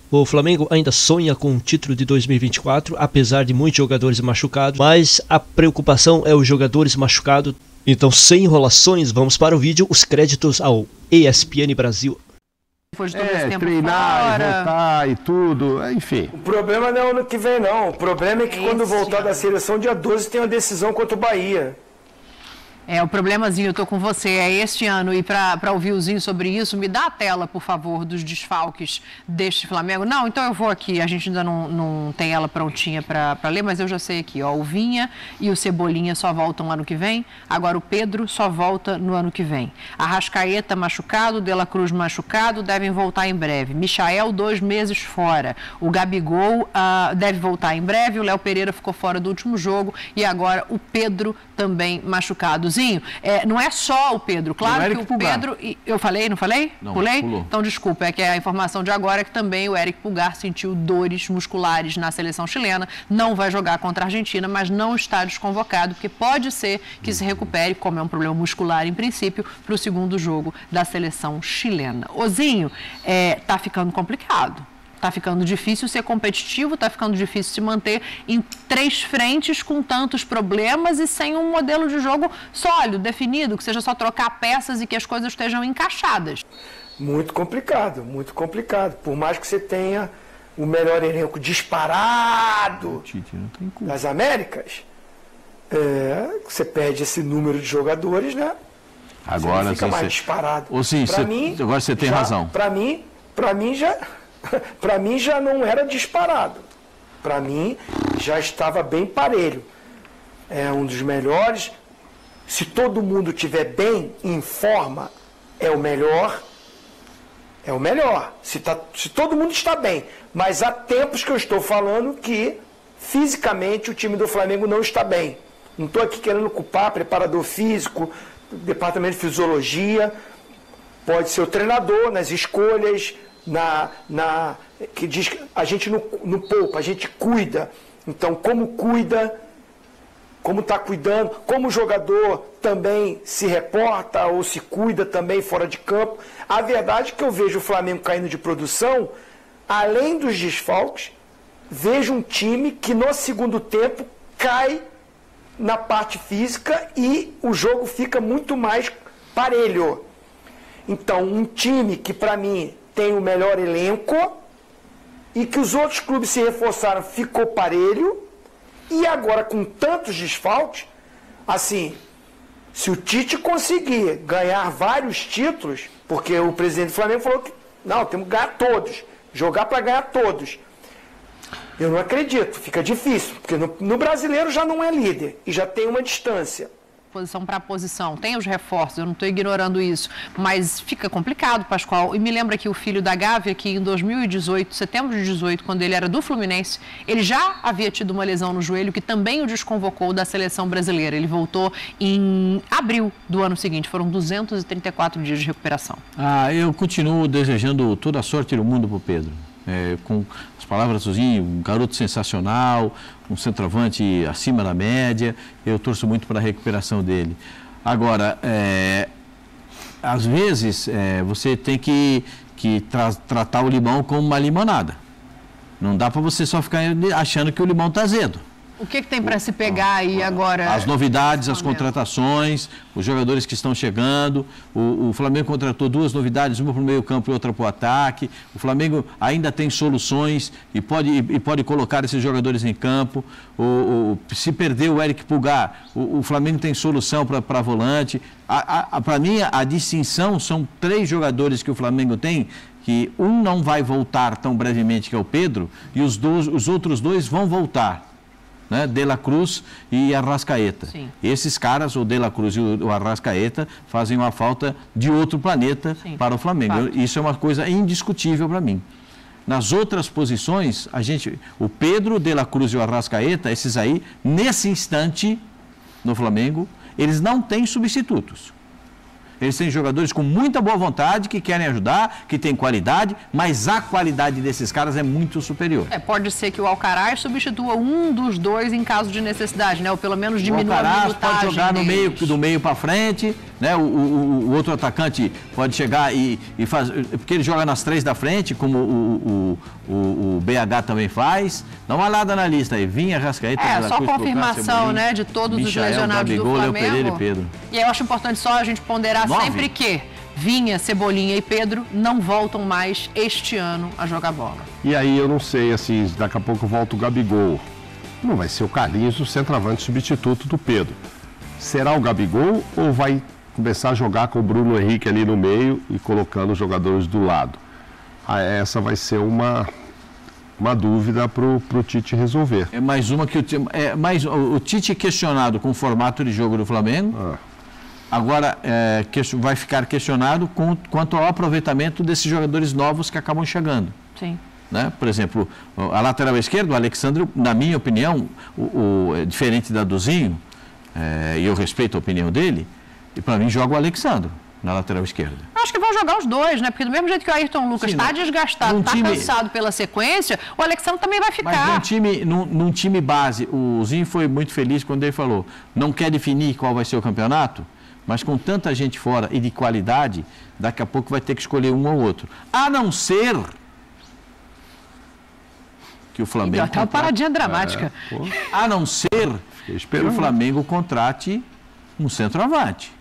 O Flamengo ainda sonha com o título de 2024, apesar de muitos jogadores machucados, mas a preocupação é os jogadores machucados. Então, sem enrolações, vamos para o vídeo, os créditos ao ESPN Brasil. Depois de todo esse tempo treinar, fora. voltar e tudo, enfim. O problema não é o ano que vem, não. O problema é que quando voltar da seleção, dia 12, tem uma decisão contra o Bahia. O problemazinho, eu tô com você, é este ano. E para ouvir o Zinho sobre isso, me dá a tela, por favor, dos desfalques deste Flamengo. Não, então eu vou aqui, a gente ainda não tem ela prontinha para ler, mas eu já sei aqui, ó, o Vinha e o Cebolinha só voltam ano que vem, agora o Pedro só volta no ano que vem. Arrascaeta machucado, De La Cruz machucado, devem voltar em breve. Michael, 2 meses fora. O Gabigol deve voltar em breve, o Léo Pereira ficou fora do último jogo e agora o Pedro também machucado. Não é só o Pedro, claro que o Pedro... Eu falei, não falei? Não, pulei? pulou. Então, desculpa, é que a informação de agora é que também o Eric Pulgar sentiu dores musculares na seleção chilena, não vai jogar contra a Argentina, mas não está desconvocado, porque pode ser que se recupere, como é um problema muscular em princípio, para o segundo jogo da seleção chilena. Ozinho, tá ficando complicado. Está ficando difícil ser competitivo, está ficando difícil se manter em 3 frentes com tantos problemas e sem um modelo de jogo sólido, definido, que seja só trocar peças e que as coisas estejam encaixadas. Muito complicado, muito complicado. Por mais que você tenha o melhor elenco disparado das Américas, você perde esse número de jogadores, né? Agora você fica mais disparado. Ou sim, agora você tem razão. Para mim já não era disparado. Para mim já estava bem parelho. É um dos melhores. Se todo mundo estiver bem, em forma, é o melhor. É o melhor. Se todo mundo está bem. Mas há tempos que eu estou falando que fisicamente o time do Flamengo não está bem. Não estou aqui querendo culpar preparador físico, departamento de fisiologia. Pode ser o treinador nas escolhas, que diz que a gente não poupa, a gente cuida. Então, como cuida, como está cuidando, como o jogador também se reporta ou se cuida também fora de campo. A verdade é que eu vejo o Flamengo caindo de produção, além dos desfalques, vejo um time que no segundo tempo cai na parte física e o jogo fica muito mais parelho. Então, um time que para mim tem o melhor elenco e que os outros clubes se reforçaram, ficou parelho, e agora com tantos desfalques, assim, se o Tite conseguir ganhar vários títulos, porque o presidente do Flamengo falou que não, temos que ganhar todos, jogar para ganhar todos. Eu não acredito, fica difícil, porque no brasileiro já não é líder e já tem uma distância. Posição para posição, tem os reforços, eu não estou ignorando isso, mas fica complicado, Pascoal. E me lembra que o filho da Gávea, que em 2018, setembro de 2018, quando ele era do Fluminense, ele já havia tido uma lesão no joelho que também o desconvocou da seleção brasileira. Ele voltou em abril do ano seguinte, foram 234 dias de recuperação. Eu continuo desejando toda a sorte do mundo para o Pedro. Com as palavras do Zinho, um garoto sensacional, um centroavante acima da média, eu torço muito para a recuperação dele. Agora, às vezes, você tem que tratar o limão como uma limonada. Não dá para você só ficar achando que o limão está azedo. O que tem para se pegar aí agora? As novidades, as contratações, os jogadores que estão chegando. O Flamengo contratou 2 novidades, uma para o meio campo e outra para o ataque. O Flamengo ainda tem soluções e pode colocar esses jogadores em campo. Se perder o Eric Pulgar, o Flamengo tem solução para volante. Para mim, a distinção são 3 jogadores que o Flamengo tem, que um não vai voltar tão brevemente, que é o Pedro, e os outros 2 vão voltar. Né? De La Cruz e Arrascaeta. Sim. Esses caras, o De La Cruz e o Arrascaeta, fazem uma falta de outro planeta para o Flamengo. Isso é uma coisa indiscutível para mim. Nas outras posições, o Pedro, o De La Cruz e o Arrascaeta, esses aí, nesse instante, no Flamengo, eles não têm substitutos. Eles têm jogadores com muita boa vontade, que querem ajudar, que têm qualidade, mas a qualidade desses caras é muito superior. Pode ser que o Alcaraz substitua um dos dois em caso de necessidade, né? Ou pelo menos diminua a minutagem pode jogar no meio, do meio para frente, né? O outro atacante pode chegar e fazer, porque ele joga nas 3 da frente, como o BH também faz. Dá uma olhada na lista aí, Vinha, Arrascaeta, só confirmação, né, de todos Michael, os lesionados Gabigol, do Flamengo. Pereira e Pedro. E aí eu acho importante só a gente ponderar 9. sempre que Vinha, Cebolinha e Pedro não voltam mais este ano a jogar bola. E aí eu não sei, assim, daqui a pouco volta o Gabigol. Não vai ser o Carlinhos, o centroavante substituto do Pedro. Será o Gabigol ou vai começar a jogar com o Bruno Henrique ali no meio e colocando os jogadores do lado? Essa vai ser uma dúvida para o Tite resolver. É mais uma que o Tite questionado com o formato de jogo do Flamengo. Agora vai ficar questionado quanto ao aproveitamento desses jogadores novos que acabam chegando. Sim. Né? Por exemplo, a lateral esquerda, o Alexandre, na minha opinião, diferente da do Zinho, e eu respeito a opinião dele, e para mim joga o Alexandre na lateral esquerda. Acho que vão jogar os dois, né? Porque do mesmo jeito que o Ayrton Lucas está desgastado, está cansado pela sequência, o Alexandre também vai ficar. Mas num time base, o Zinho foi muito feliz quando ele falou, não quer definir qual vai ser o campeonato, mas com tanta gente fora e de qualidade, daqui a pouco vai ter que escolher um ou outro. A não ser que o Flamengo... Deu até uma paradinha dramática. A não ser que o Flamengo contrate um centroavante.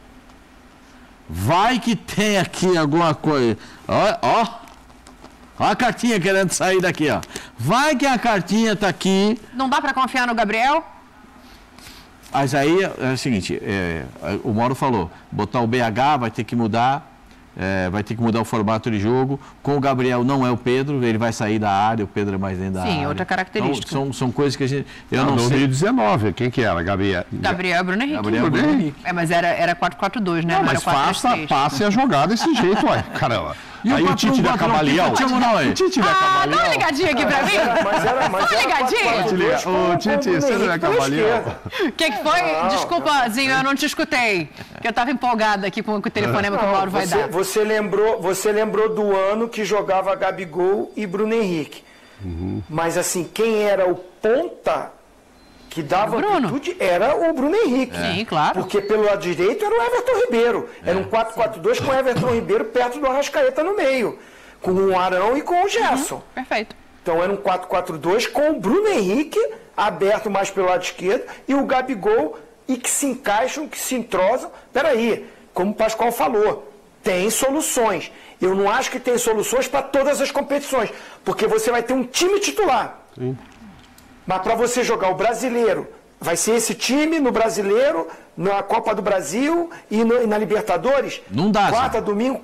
Vai que tem aqui alguma coisa. Ó a cartinha querendo sair daqui, ó. Vai que a cartinha está aqui. Não dá para confiar no Gabriel? Mas aí é o seguinte, o Mauro falou, botar o BH vai ter que mudar, vai ter que mudar o formato de jogo. Com o Gabriel não é o Pedro, ele vai sair da área, o Pedro é mais dentro da área. Sim, outra característica. Então, são coisas que a gente... não sei. 2019, quem que era? Gabriel e Bruno Henrique. Bruno Henrique. Mas era 4-4-2, né? Não, mas passe a jogar desse jeito, ué. Caramba. E aí o Tite da Camaleão. O Tite da Camaleão. Dá uma ligadinha aqui pra mim. Dá uma ligadinha. Ô, Tite, você não é Camaleão? O que foi? Desculpa, Zinho, eu não te escutei. Porque eu estava empolgada aqui com o telefonema que o Mauro vai dar. Você lembrou do ano que jogava Gabigol e Bruno Henrique. Mas assim, quem era o ponta que dava amplitude era o Bruno Henrique. Sim, claro. Porque pelo lado direito era o Everton Ribeiro. Era um 4-4-2 com o Everton Ribeiro perto do Arrascaeta no meio. Com o Arão e com o Gerson. Perfeito. Então era um 4-4-2 com o Bruno Henrique aberto mais pelo lado esquerdo e o Gabigol, e que se encaixam, que se entrosam. Peraí, como o Pascoal falou, tem soluções. Eu não acho que tem soluções para todas as competições, porque você vai ter um time titular. Sim. Mas para você jogar o brasileiro, vai ser esse time no brasileiro, na Copa do Brasil e na Libertadores? Não dá. Quarta, domingo.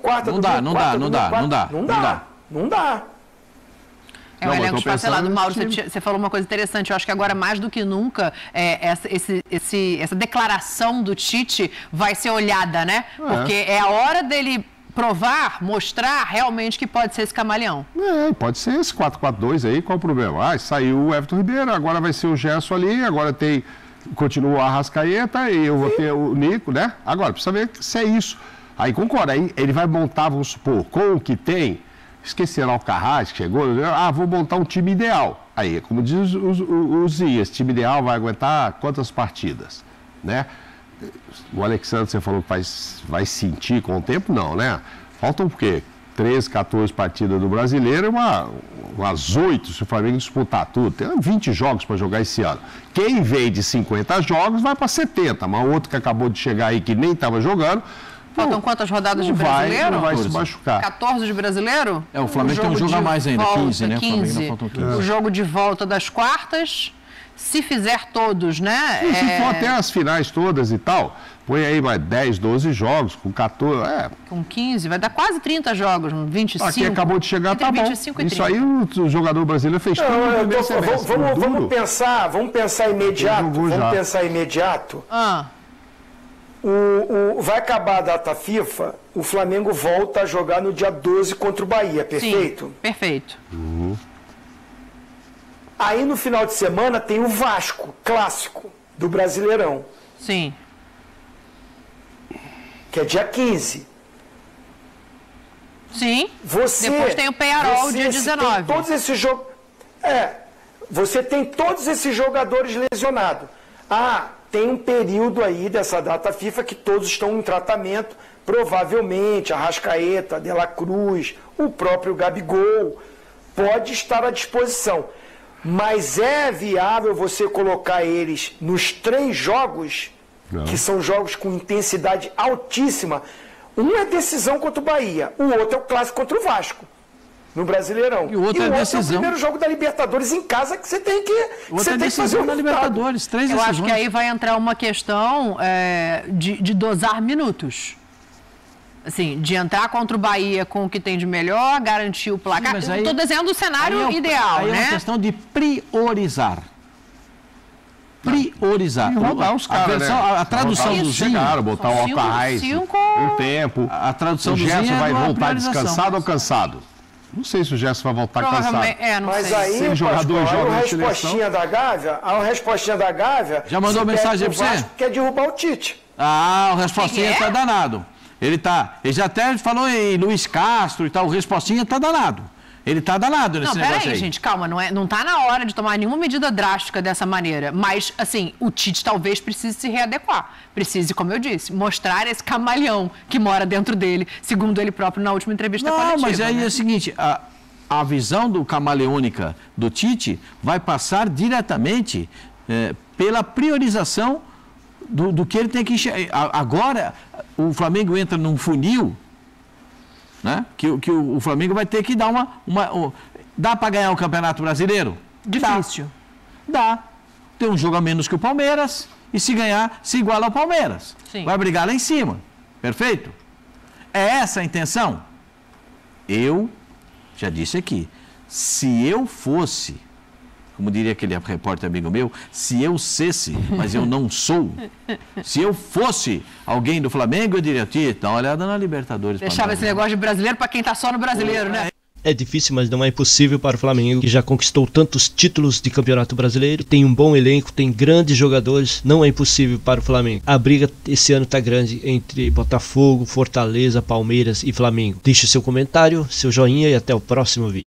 Não dá. É um elenco esfacelado. Mauro, você falou uma coisa interessante. Eu acho que agora, mais do que nunca, essa declaração do Tite vai ser olhada, né? Porque é a hora dele provar, mostrar realmente que pode ser esse camaleão. Pode ser esse 4-4-2 aí, qual o problema? Saiu o Everton Ribeiro, agora vai ser o Gerson ali, agora continua o Arrascaeta e eu vou ter o Nico, né? Agora, precisa ver se é isso. Aí concorda, aí ele vai montar, vamos supor, com o que tem, esquecerá o Carrasco, que chegou, vou montar um time ideal. Aí, como diz o Zinho, esse time ideal vai aguentar quantas partidas, né? O Alexandre, você falou que vai sentir com o tempo? Não, né? Faltam o quê? 13, 14 partidas do Brasileiro e umas 8 se o Flamengo disputar tudo. Tem 20 jogos para jogar esse ano. Quem vem de 50 jogos vai para 70, mas o outro que acabou de chegar aí que nem estava jogando... Faltam quantas rodadas de brasileiro? Não vai se machucar. 14 de brasileiro? O Flamengo tem um jogo a mais ainda, 15, né? 15. O jogo de volta das quartas... Se fizer todos, né? Se for até as finais todas e tal, põe aí mais 10, 12 jogos, com 14, Com 15, vai dar quase 30 jogos, 25. Aqui acabou de chegar, tá bom. Isso aí o jogador brasileiro fez tudo no primeiro semestre. Vamos pensar imediato. Vai acabar a data FIFA, o Flamengo volta a jogar no dia 12 contra o Bahia, perfeito? Sim, perfeito. Aí no final de semana tem o Vasco, clássico, do Brasileirão. Sim. que é dia 15. Sim, depois tem o Peñarol, dia 19. Todos esses você tem todos esses jogadores lesionados. Tem um período aí dessa data FIFA que todos estão em tratamento, provavelmente Arrascaeta, De La Cruz, o próprio Gabigol, pode estar à disposição. Mas é viável você colocar eles nos 3 jogos, que são jogos com intensidade altíssima. Um é decisão contra o Bahia, o outro é o clássico contra o Vasco, no Brasileirão. E o outro é decisão. É o primeiro jogo da Libertadores em casa que você tem que, fazer na Libertadores, 3 decisões. Eu acho que aí vai entrar uma questão de dosar minutos. Assim, de entrar contra o Bahia com o que tem de melhor, garantir o placar. Estou desenhando o cenário ideal, aí né? É uma questão de priorizar. E rodar os caras, a tradução do Zinho... botar o Alcaraz um tempo. A tradução o do Zinho Gerson vai voltar descansado ou cansado? Não sei se o Gerson vai voltar cansado. Mas sei. aí, o jogador joga a respostinha da Gávea... Já mandou mensagem pra você? Quer derrubar o Tite. O Respostinha tá danado. Ele já até falou em Luiz Castro e tal, o Respostinha tá danado. Ele tá danado nesse negócio aí. Não, peraí, gente, calma, não tá na hora de tomar nenhuma medida drástica dessa maneira, mas, assim, o Tite talvez precise se readequar, precise, como eu disse, mostrar esse camaleão que mora dentro dele, segundo ele próprio na última entrevista coletiva. Não, mas aí é o seguinte, a visão do camaleônica do Tite vai passar diretamente pela priorização do que ele tem que enxergar. Agora, o Flamengo entra num funil, né? Que o Flamengo vai ter que dar dá para ganhar o Campeonato Brasileiro? Difícil. Dá. Tem um jogo a menos que o Palmeiras e se ganhar, se iguala ao Palmeiras. Sim. Vai brigar lá em cima. Perfeito? É essa a intenção? Eu já disse aqui, se eu fosse, como diria aquele repórter amigo meu, se eu cesse, mas eu não sou, se eu fosse alguém do Flamengo, eu diria, Tite, dá uma olhada na Libertadores. Deixava esse negócio de brasileiro para quem tá só no brasileiro, né? É difícil, mas não é impossível para o Flamengo, que já conquistou tantos títulos de Campeonato Brasileiro, tem um bom elenco, tem grandes jogadores, não é impossível para o Flamengo. A briga esse ano tá grande entre Botafogo, Fortaleza, Palmeiras e Flamengo. Deixe seu comentário, seu joinha e até o próximo vídeo.